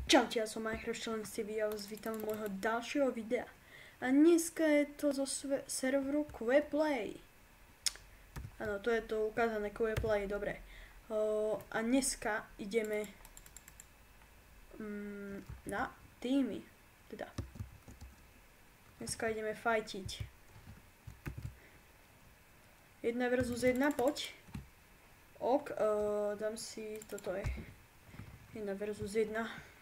Čaute, ja som Minecraft Challenge TV a vás vítam môjho ďalšieho videa. A dneska je to zo serveru Queplay. Áno, to je to ukázané Queplay, dobre. A dneska ideme na týmy. Teda. Dneska ideme fajtiť. 1 versus 1, poď. Ok, dám si, toto je 1 versus 1.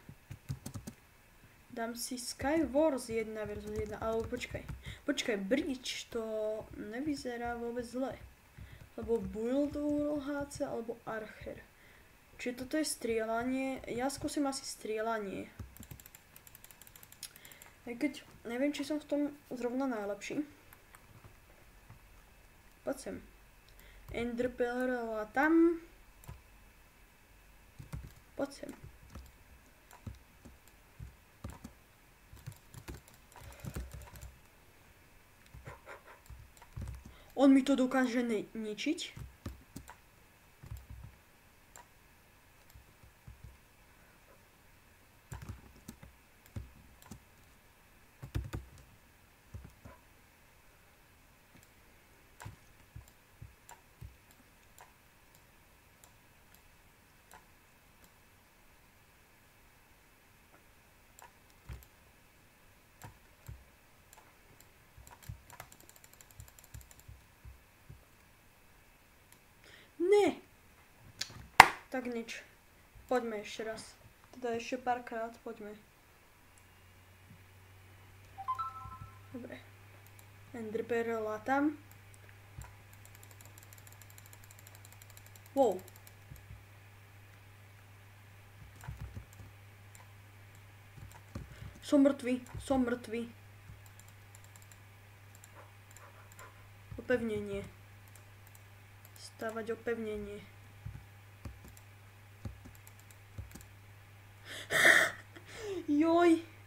Dám si Skywars 1 versus 1, alebo počkaj, Bridge, to nevyzerá vôbec zle. Lebo Build HC, alebo Archer. Čiže toto je strieľanie, ja skúsim asi strieľanie. Aj keď neviem, či som v tom zrovna najlepší. Poď sem. Enderpearl tam. Poď sem. On mi to dokáže ničiť. Ne. Tak nič. Poďme ešte raz. Teda ešte párkrát, poďme. Dobre. Enderpearl tam. Wow. Som mŕtvý. Opevnenie. Stavať opevnenie. Joj.